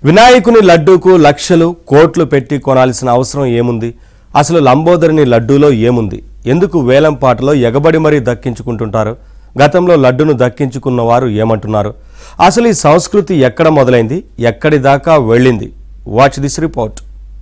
వినాయకుని లడ్డూకు లక్షలు కోట్లు పెట్టి కొనాల్సిన అవసరం ఏముంది? అసలు లంబోదరుని లడ్డూలో ఏముంది? ఎందుకు వేలం పాటలో ఎగబడి మరీ దక్కించుకుంటుంటారు? గతంలో లడ్డును దక్కించుకున్న వారు ఏమంటున్నారు? అసలు ఈ సంస్కృతి ఎక్కడ మొదలైంది, ఎక్కడి దాకా వెళ్ళింది? Watch this report.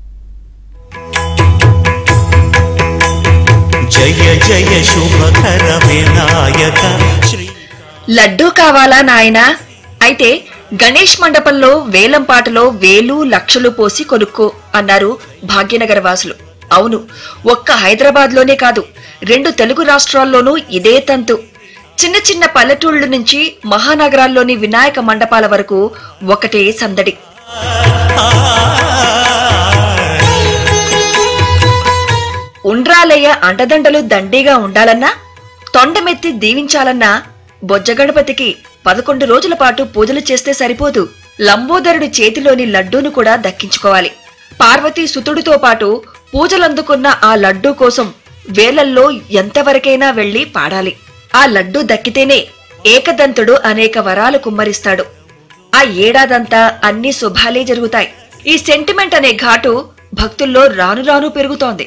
జయ జయ శుభకర వినాయక. లడ్డూ కావాలా నాయనా? అయితే గణేష్ మండపంలో వేలం పాటలో వేలు లక్షలు పోసి కొనుక్కో అన్నారు భాగ్యనగర వాసులు. అవును, ఒక్క హైదరాబాద్ లోనే కాదు, 2 తెలుగు రాష్ట్రాల్లోనూ ఇదే తంతు. చిన్న చిన్న పల్లెటూళ్ల నుంచి మహానగరాల్లోని వినాయక మండపాల వరకు ఒకటే సందడి. ఉండ్రాలయ్య అండదండలు దండిగా ఉండాలన్నా, తొండమెత్తి దీవించాలన్నా బొజ్జగణపతికి 11 రోజుల పాటు పూజలు చేస్తే సరిపోదు. లంబోదరుడి చేతిలోని లడ్డూను కూడా దక్కించుకోవాలి. పార్వతీ సుతుడితో పాటు పూజలందుకున్న ఆ లడ్డూ కోసం వేలల్లో ఎంతవరకైనా వెళ్లి పాడాలి. ఆ లడ్డూ దక్కితేనే ఏకదంతుడు అనేక వరాలు కుమ్మరిస్తాడు. ఆ ఏడాదంతా అన్ని శుభాలే జరుగుతాయి. ఈ సెంటిమెంట్ అనే ఘాటు భక్తుల్లో రాను రాను పెరుగుతోంది.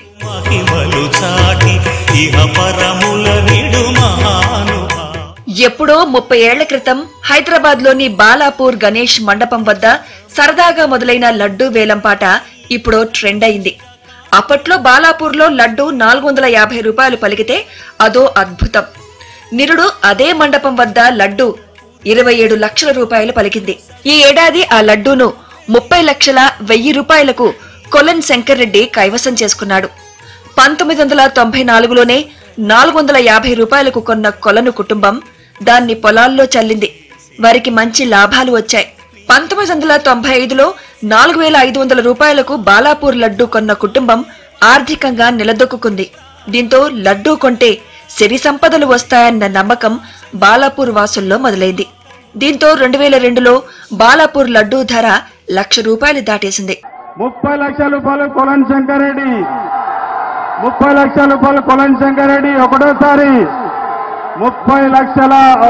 ఎప్పుడో 30 ఏళ్ల క్రితం హైదరాబాద్ లోని బాలాపూర్ గణేష్ మండపం వద్ద సరదాగా మొదలైన లడ్డూ వేలంపాట ఇప్పుడు ట్రెండ్ అయింది. అప్పట్లో బాలాపూర్లో లడ్డూ 450 రూపాయలు పలికితే అదో అద్భుతం. నిరుడు అదే మండపం వద్ద లడ్డూ 27 లక్షల రూపాయలు పలికింది. ఈ ఏడాది ఆ లడ్డూను 30,10,000 రూపాయలకు కొలన్ శంకర్ రెడ్డి కైవసం చేసుకున్నాడు. 1994లోనే 450 రూపాయలకు కొన్న కొలను కుటుంబం దాన్ని పొలాల్లో చల్లింది. వారికి మంచి లాభాలు వచ్చాయి. 1995లో 4,500 రూపాయలకు బాలాపూర్ లడ్డూ కొన్న కుటుంబం ఆర్థికంగా నిలదొక్కుంది. దీంతో లడ్డూ కొంటే సిరి సంపదలు వస్తాయన్న నమ్మకం బాలాపూర్ వాసుల్లో మొదలైంది. దీంతో 2002లో బాలాపూర్ లడ్డూ ధర 1,00,000 రూపాయలు దాటేసింది. 30 లక్షల రూపాయలు కొలన్ శంకర్ రెడ్డి, 30 లక్షల రూపాయలు కొలన్ శంకర్ రెడ్డి ఒకటోసారి, 30 లక్షల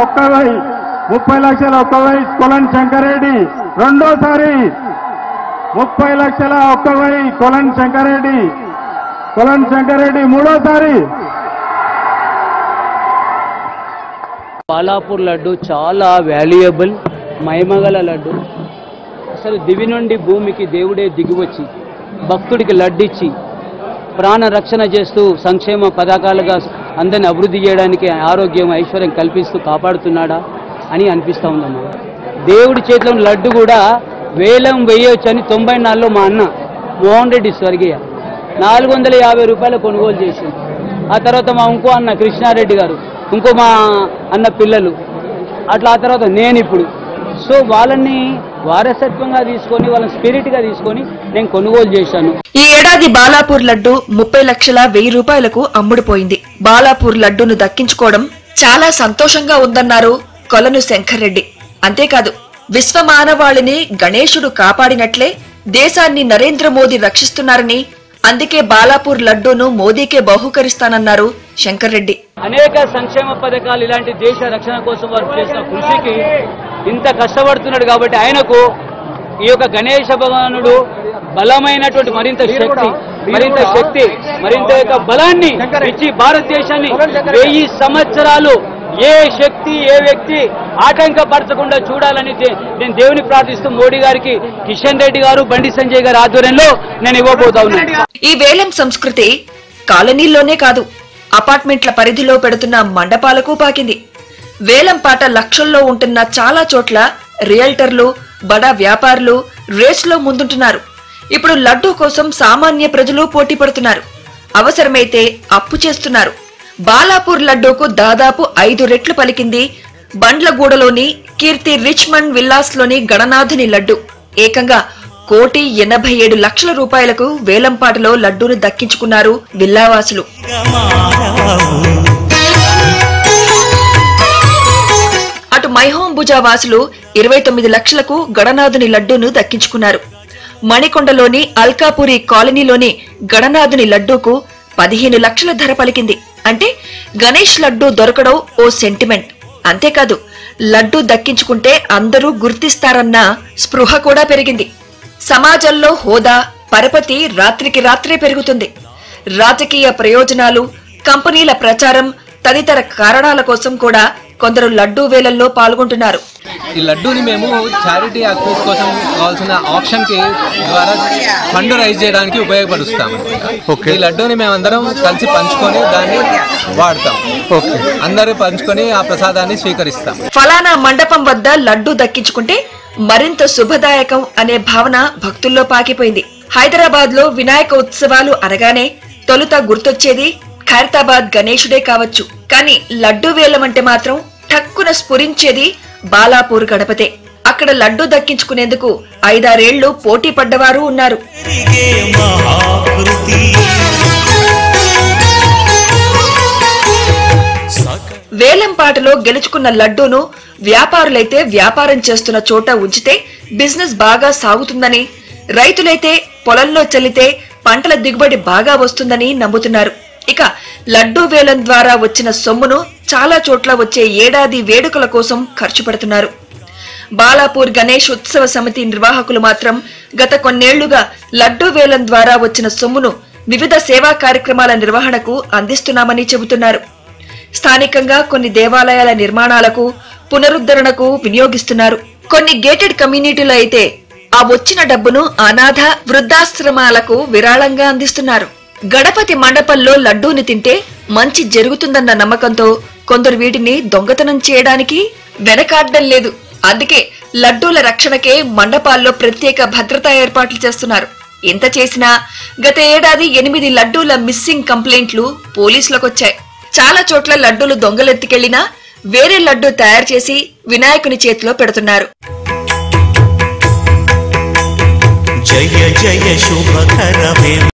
1,00,000 కొలన్ శంకర్ రెడ్డి రెండోసారి, 30 లక్షల 1,00,000 కొలన్ శంకర్ రెడ్డి మూడోసారి. బాలాపూర్ లడ్డు చాలా వాల్యుయబుల్, మహిమగల లడ్డు. అసలు దివి నుండి భూమికి దేవుడే దిగివచ్చి భక్తుడికి లడ్డిచ్చి ప్రాణ రక్షణ చేస్తూ సంక్షేమ పథకాలుగా అందరిని అభివృద్ధి చేయడానికి ఆరోగ్యం ఐశ్వర్యం కల్పిస్తూ కాపాడుతున్నాడా అని అనిపిస్తూ ఉందమ్మా. దేవుడి చేతిలో లడ్డు కూడా వేలం వేయొచ్చని 94లో మా అన్న మోహన్ రెడ్డి స్వర్గీయ 450 రూపాయలు కొనుగోలు చేసింది. ఆ తర్వాత మా ఇంకో అన్న కృష్ణారెడ్డి గారు, ఇంకో మా అన్న పిల్లలు, అట్లా ఆ తర్వాత నేను ఇప్పుడు. సో వాళ్ళని వారసత్వంగా తీసుకొని, వాళ్ళని స్పిరిట్ గా తీసుకొని నేను కొనుగోలు చేశాను. ఈ ఏడాది బాలాపూర్ లడ్డు 30,10,000 రూపాయలకు అమ్ముడుపోయింది. బాలాపూర్ లడ్డూను దక్కించుకోవడం చాలా సంతోషంగా ఉందన్నారు కొలను శంకర్ రెడ్డి. అంతేకాదు, విశ్వమానవాళిని గణేశుడు కాపాడినట్లే దేశాన్ని నరేంద్ర మోదీ రక్షిస్తున్నారని, అందుకే బాలాపూర్ లడ్డూను మోదీకే బహూకరిస్తానన్నారు శంకర్ రెడ్డి. అనేక సంక్షేమ పథకాలు ఇలాంటి దేశ రక్షణ కోసం వారు చేసిన కృషికి ఇంత కష్టపడుతున్నాడు కాబట్టి ఆయనకు ఈ యొక్క గణేశ భగవానుడు బలమైనటువంటి మరింత యొక్క బలాన్ని ఇచ్చి భారతదేశాన్ని 1000 సంవత్సరాలు ఏ శక్తి ఏ వ్యక్తి ఆటంకపరచకుండా చూడాలని నేను దేవుని ప్రార్థిస్తూ మోడీ గారికి కిషన్ రెడ్డి గారు, బండి సంజయ్ గారి ఆధ్వర్యంలో నేను ఇవ్వబోతా ఉన్నాను. ఈ వేలం సంస్కృతి కాలనీల్లోనే కాదు, అపార్ట్మెంట్ల పరిధిలో పెడుతున్న మండపాలకు పాకింది. వేలం పాట లక్షల్లో ఉంటున్న చాలా చోట్ల రియల్టర్లు, బడా వ్యాపారులు రేస్లో ముందుంటున్నారు. ఇప్పుడు లడ్డూ కోసం సామాన్య ప్రజలు పోటీ పడుతున్నారు. అవసరమైతే అప్పు చేస్తున్నారు. బాలాపూర్ లడ్డూకు దాదాపు 5 రెట్లు పలికింది బండ్లగూడలోని కీర్తి రిచ్మండ్ విల్లాస్ లోని గణనాథుని లడ్డు. ఏకంగా 1,87,00,000 రూపాయలకు వేలంపాటలో లడ్డూను దక్కించుకున్నారు విల్లావాసులు. అటు మైహోంబుజా వాసులు 29 లక్షలకు గణనాథుని లడ్డూను దక్కించుకున్నారు. మణికొండలోని అల్కాపురి కాలనీలోని గణనాథుని లడ్డూకు 15 లక్షల ధర పలికింది. అంటే గణేష్ లడ్డూ దొరకడం ఓ సెంటిమెంట్. అంతేకాదు, లడ్డూ దక్కించుకుంటే అందరూ గుర్తిస్తారన్న స్పృహ కూడా పెరిగింది. సమాజంలో హోదా పరపతి రాత్రికి రాత్రే పెరుగుతుంది. రాజకీయ ప్రయోజనాలు, కంపెనీల ప్రచారం తదితర కారణాల కోసం కూడా కొందరు లడ్డూ వేలంలో పాల్గొంటున్నారు. ఈ లడ్డూని మేము చారిటీ యాక్టివిటీస్ కోసం కావాల్సిన ఆప్షన్ కి ద్వారా ఫండ్ రైజ్ చేయడానికి ఉపయోగపరుస్తాం. ఈ లడ్డూని మేము అందరం కలిసి పంచుకొని దాన్ని వాడతాం. అందరూ పంచుకొని ఆ ప్రసాదాన్ని స్వీకరిస్తాం. ఫలానా మండపం వద్ద లడ్డూ దక్కించుకుంటే మరింత శుభదాయకం అనే భావన భక్తుల్లో పాకిపోయింది. హైదరాబాద్ లో వినాయక ఉత్సవాలు అనగానే తొలుత గుర్తొచ్చేది ఖైరతాబాద్ గణేశుడే కావచ్చు. కానీ లడ్డూ వేలం అంటే మాత్రం ఠక్కున స్ఫురించేది బాలాపూర్ గణపతే. అక్కడ లడ్డూ దక్కించుకునేందుకు 5-6 ఏళ్లు పోటీ పడ్డవారు ఉన్నారు. వేలంపాటలో గెలుచుకున్న లడ్డూను వ్యాపారులైతే వ్యాపారం చేస్తున్న చోట ఉంచితే బిజినెస్ బాగా సాగుతుందని, రైతులైతే పొలంలో చల్లితే పంటల దిగుబడి బాగా వస్తుందని నమ్ముతున్నారు. ఇక లడ్డూ వేలం ద్వారా వచ్చిన సొమ్మును చాలా చోట్ల వచ్చే ఏడాది వేడుకల కోసం ఖర్చు పెడుతున్నారు. బాలాపూర్ గణేష్ ఉత్సవ సమితి నిర్వాహకులు మాత్రం గత కొన్నేళ్లుగా లడ్డూ వేలం ద్వారా వచ్చిన సొమ్మును వివిధ సేవా కార్యక్రమాల నిర్వహణకు అందిస్తున్నామని చెబుతున్నారు. స్థానికంగా కొన్ని దేవాలయాల నిర్మాణాలకు, పునరుద్ధరణకు వినియోగిస్తున్నారు. కొన్ని గేటెడ్ కమ్యూనిటీలు అయితే ఆ వచ్చిన డబ్బును అనాథ వృద్ధాశ్రమాలకు విరాళంగా అందిస్తున్నారు. గణపతి మండపంలో లడ్డూని తింటే మంచి జరుగుతుందన్న నమ్మకంతో కొందరు వీటిని దొంగతనం చేయడానికి వెనకాడడం లేదు. అందుకే లడ్డూల రక్షణకే మండపాల్లో ప్రత్యేక భద్రతా ఏర్పాట్లు చేస్తున్నారు. ఇంత చేసినా గత ఏడాది 8 లడ్డూల మిస్సింగ్ కంప్లైంట్లు పోలీసులకొచ్చాయి. చాలా చోట్ల లడ్డూలు దొంగలెత్తికెళ్లినా వేరే లడ్డూ తయారు చేసి వినాయకుని చేతిలో పెడుతున్నారు. జయ జయ శుభకరమే